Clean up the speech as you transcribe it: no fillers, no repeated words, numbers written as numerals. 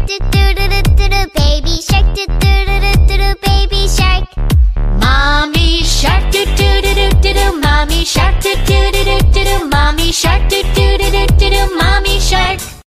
do do do do do do. Baby shark, do do do do do do. Baby shark. Mommy shark, do do do do do do. Mommy shark, do do